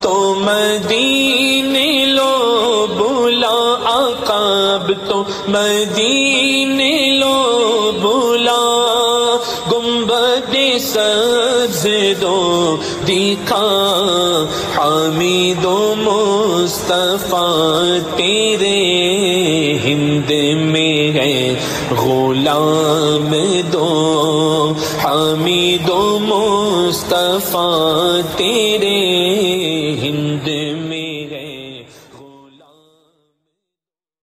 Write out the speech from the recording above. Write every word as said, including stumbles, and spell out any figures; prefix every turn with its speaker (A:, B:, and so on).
A: तो मदीने लो बुला आकाब तो मदीने लो बुला गुंबदे सजदो दिखा हामिदो मुस्तफा तेरे हिंद में है गुलाम दो हामिदो मुस्तफा तेरे हिंद में